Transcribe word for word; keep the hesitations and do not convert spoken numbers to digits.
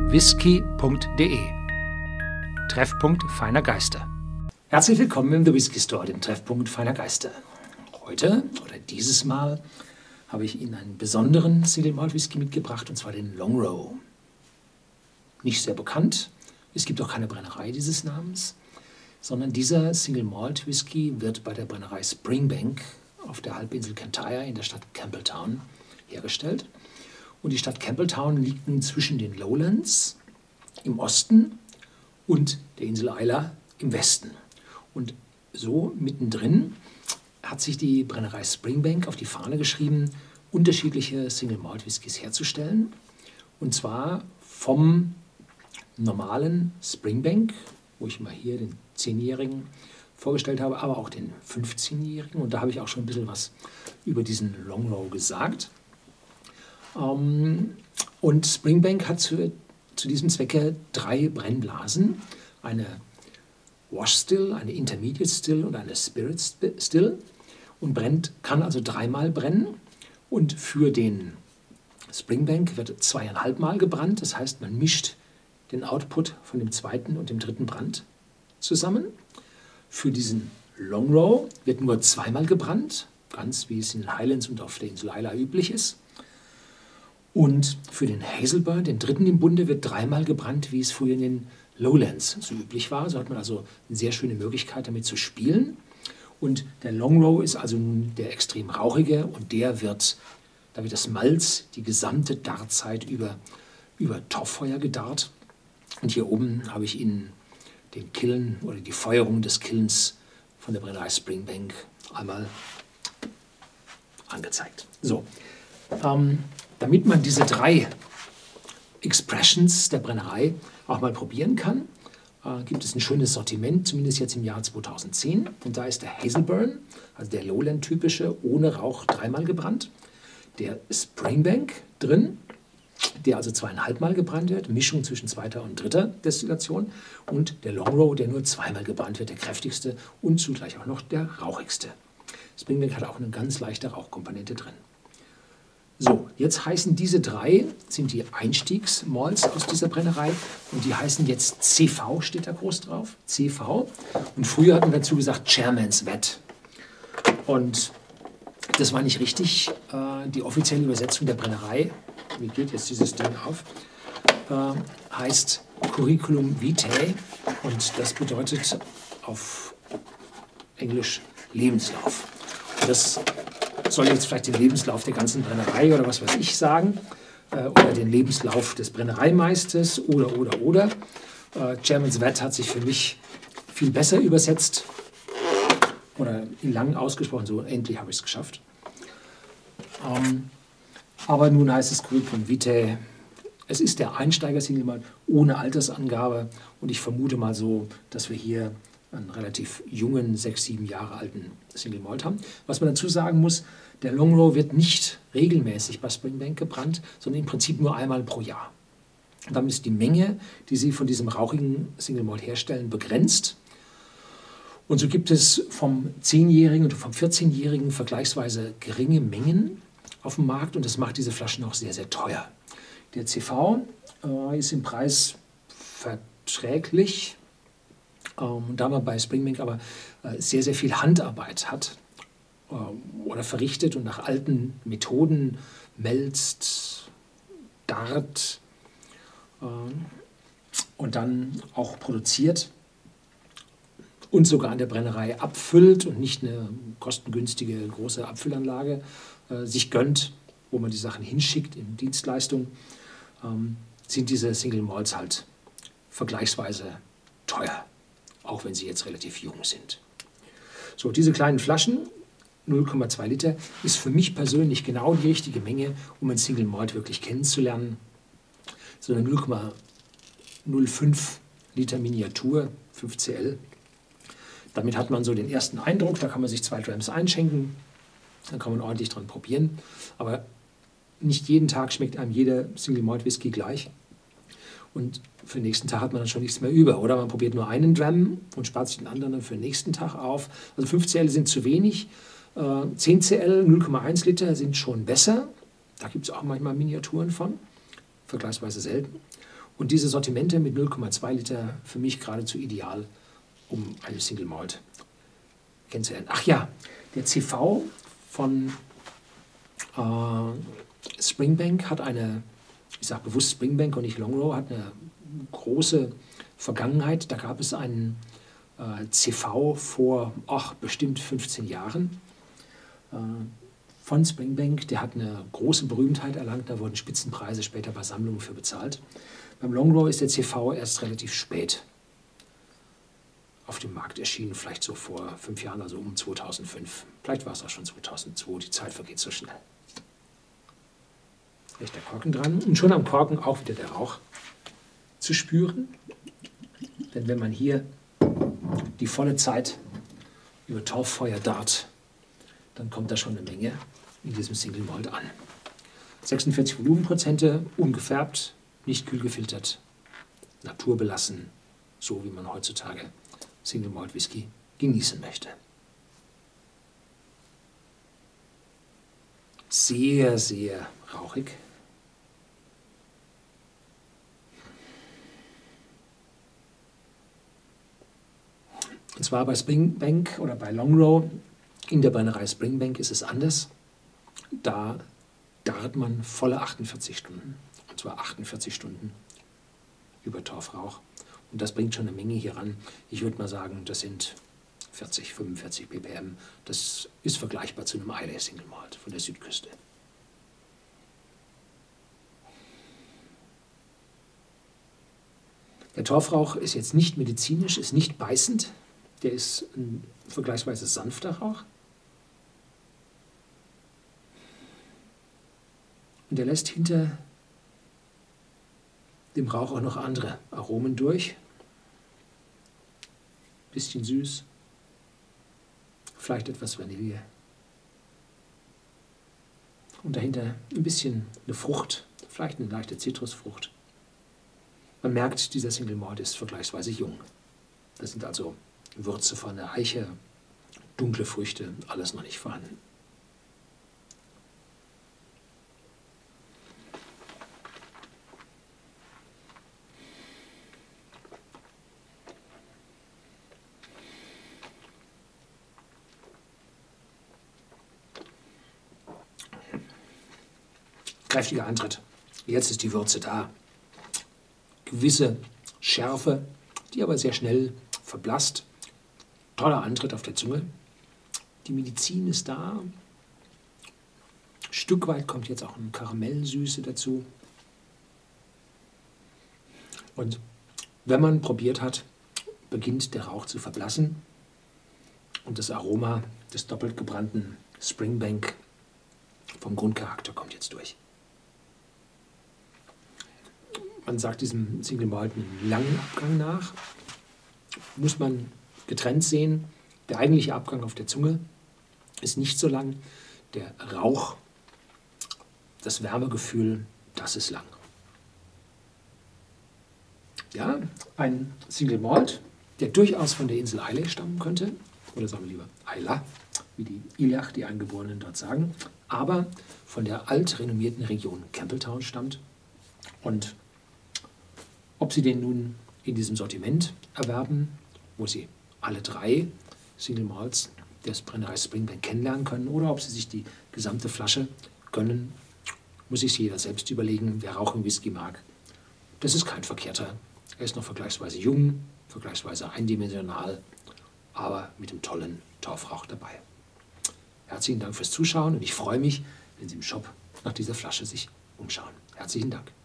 whisky punkt de. Treffpunkt feiner Geister. Herzlich willkommen im The Whisky Store, dem Treffpunkt feiner Geister. Heute, oder dieses Mal, habe ich Ihnen einen besonderen Single Malt Whisky mitgebracht, und zwar den Longrow. Nicht sehr bekannt, es gibt auch keine Brennerei dieses Namens, sondern dieser Single Malt Whisky wird bei der Brennerei Springbank auf der Halbinsel Kintyre in der Stadt Campbelltown hergestellt. Und die Stadt Campbelltown liegt nun zwischen den Lowlands im Osten und der Insel Islay im Westen. Und so mittendrin hat sich die Brennerei Springbank auf die Fahne geschrieben, unterschiedliche Single Malt Whiskys herzustellen. Und zwar vom normalen Springbank, wo ich mal hier den zehnjährigen vorgestellt habe, aber auch den fünfzehnjährigen. Und da habe ich auch schon ein bisschen was über diesen Longrow gesagt. Ähm, und Springbank hat zu, zu diesem Zwecke drei Brennblasen. Eine Wash Still, eine Intermediate Still und eine Spirit Still. Und brennt, kann also dreimal brennen. Und für den Springbank wird zweieinhalb Mal gebrannt. Das heißt, man mischt den Output von dem zweiten und dem dritten Brand zusammen. Für diesen Longrow wird nur zweimal gebrannt, ganz wie es in den Highlands und auf der Insel Islay üblich ist. Und für den Hazelburn, den dritten im Bunde, wird dreimal gebrannt, wie es früher in den Lowlands so üblich war. So hat man also eine sehr schöne Möglichkeit, damit zu spielen. Und der Longrow ist also nun der extrem rauchige, und der wird, da wird das Malz die gesamte Darzeit über, über Torffeuer gedarrt. Und hier oben habe ich Ihnen den Kiln oder die Feuerung des Kilns von der Brennerei Springbank einmal angezeigt. So, ähm, damit man diese drei Expressions der Brennerei auch mal probieren kann, äh, gibt es ein schönes Sortiment, zumindest jetzt im Jahr zweitausendzehn. Und da ist der Hazelburn, also der Lowland-typische, ohne Rauch dreimal gebrannt. Der Springbank drin, der also zweieinhalb Mal gebrannt wird, Mischung zwischen zweiter und dritter Destillation, und der Longrow, der nur zweimal gebrannt wird, der kräftigste und zugleich auch noch der rauchigste. Springbank hat auch eine ganz leichte Rauchkomponente drin. So, jetzt heißen diese drei, sind die Einstiegsmalts aus dieser Brennerei, und die heißen jetzt C V, steht da groß drauf, C V. Und früher hat man dazu gesagt Chairman's Vat. Und das war nicht richtig. Äh, die offizielle Übersetzung der Brennerei, wie geht jetzt dieses Ding auf, äh, heißt Curriculum Vitae, und das bedeutet auf Englisch Lebenslauf. Und das soll jetzt vielleicht den Lebenslauf der ganzen Brennerei oder was weiß ich sagen, äh, oder den Lebenslauf des Brennereimeisters oder, oder, oder. Äh, Chairman's Vat hat sich für mich viel besser übersetzt oder in lang ausgesprochen, so endlich habe ich es geschafft. Ähm, aber nun heißt es Curriculum Vitae. Es ist der Einsteiger-Single Malt ohne Altersangabe, und ich vermute mal so, dass wir hier einen relativ jungen, sechs, sieben Jahre alten Single Malt haben. Was man dazu sagen muss, der Longrow wird nicht regelmäßig bei Springbank gebrannt, sondern im Prinzip nur einmal pro Jahr. Und damit ist die Menge, die sie von diesem rauchigen Single Malt herstellen, begrenzt. Und so gibt es vom zehnjährigen und vom vierzehnjährigen vergleichsweise geringe Mengen auf dem Markt, und das macht diese Flaschen auch sehr, sehr teuer. Der C V äh, ist im Preis verträglich, ähm, da man bei Springbank aber äh, sehr, sehr viel Handarbeit hat äh, oder verrichtet und nach alten Methoden melzt, darrt äh, und dann auch produziert und sogar an der Brennerei abfüllt und nicht eine kostengünstige große Abfüllanlage äh, sich gönnt, wo man die Sachen hinschickt in Dienstleistung, ähm, sind diese Single Malts halt vergleichsweise teuer, auch wenn sie jetzt relativ jung sind. So, diese kleinen Flaschen, null Komma zwei Liter, ist für mich persönlich genau die richtige Menge, um ein Single Malt wirklich kennenzulernen. So eine null Komma null fünf Liter Miniatur, fünf C L. Damit hat man so den ersten Eindruck, da kann man sich zwei Drams einschenken, dann kann man ordentlich dran probieren. Aber nicht jeden Tag schmeckt einem jeder Single Malt Whisky gleich. Und für den nächsten Tag hat man dann schon nichts mehr über. Oder man probiert nur einen Dram und spart sich den anderen dann für den nächsten Tag auf. Also fünf C L sind zu wenig. zehn C L, null Komma eins Liter sind schon besser. Da gibt es auch manchmal Miniaturen von. Vergleichsweise selten. Und diese Sortimente mit null Komma zwei Liter für mich geradezu ideal, um eine Single Malt kennenzulernen. Ach ja, der C V von äh, Springbank hat eine, ich sage bewusst Springbank und nicht Longrow, hat eine große Vergangenheit. Da gab es einen äh, C V vor ach, bestimmt fünfzehn Jahren äh, von Springbank. Der hat eine große Berühmtheit erlangt, da wurden Spitzenpreise später bei Sammlungen für bezahlt. Beim Longrow ist der C V erst relativ spät auf dem Markt erschienen, vielleicht so vor fünf Jahren, also um zweitausendfünf. Vielleicht war es auch schon zweitausendzwei, die Zeit vergeht so schnell. Da ist der Korken dran und schon am Korken auch wieder der Rauch zu spüren. Denn wenn man hier die volle Zeit über Torffeuer darrt, dann kommt da schon eine Menge in diesem Single Malt an. sechsundvierzig Volumenprozente, ungefärbt, nicht kühl gefiltert, naturbelassen, so wie man heutzutage Single Malt Whisky genießen möchte. Sehr, sehr rauchig. Und zwar bei Springbank oder bei Longrow, in der Brennerei Springbank ist es anders. Da darrt man volle achtundvierzig Stunden. Und zwar achtundvierzig Stunden über Torfrauch. Und das bringt schon eine Menge hier ran. Ich würde mal sagen, das sind vierzig, fünfundvierzig ppm. Das ist vergleichbar zu einem Islay Single Malt von der Südküste. Der Torfrauch ist jetzt nicht medizinisch, ist nicht beißend. Der ist ein vergleichsweise sanfter Rauch. Und er lässt hinter dem Rauch auch noch andere Aromen durch. Bisschen süß, vielleicht etwas Vanille. Und dahinter ein bisschen eine Frucht, vielleicht eine leichte Zitrusfrucht. Man merkt, dieser Single Malt ist vergleichsweise jung. Das sind also Würze von der Eiche, dunkle Früchte, alles noch nicht vorhanden. Kräftiger Antritt. Jetzt ist die Würze da. Gewisse Schärfe, die aber sehr schnell verblasst. Toller Antritt auf der Zunge. Die Medizin ist da. Ein Stück weit kommt jetzt auch eine Karamellsüße dazu. Und wenn man probiert hat, beginnt der Rauch zu verblassen und das Aroma des doppelt gebrannten Springbank vom Grundcharakter kommt jetzt durch. Man sagt diesem Single Malt einen langen Abgang nach. Muss man getrennt sehen. Der eigentliche Abgang auf der Zunge ist nicht so lang. Der Rauch, das Wärmegefühl, das ist lang. Ja, ein Single Malt, der durchaus von der Insel Islay stammen könnte. Oder sagen wir lieber Islay, wie die Ilach, die Eingeborenen dort sagen. Aber von der altrenommierten Region Campbelltown stammt. Und ob Sie den nun in diesem Sortiment erwerben, wo Sie alle drei Single Malts des Brennerei Springbank kennenlernen können, oder ob Sie sich die gesamte Flasche gönnen, muss sich jeder selbst überlegen, wer Rauch im Whisky mag. Das ist kein verkehrter. Er ist noch vergleichsweise jung, vergleichsweise eindimensional, aber mit dem tollen Torfrauch dabei. Herzlichen Dank fürs Zuschauen und ich freue mich, wenn Sie im Shop nach dieser Flasche sich umschauen. Herzlichen Dank.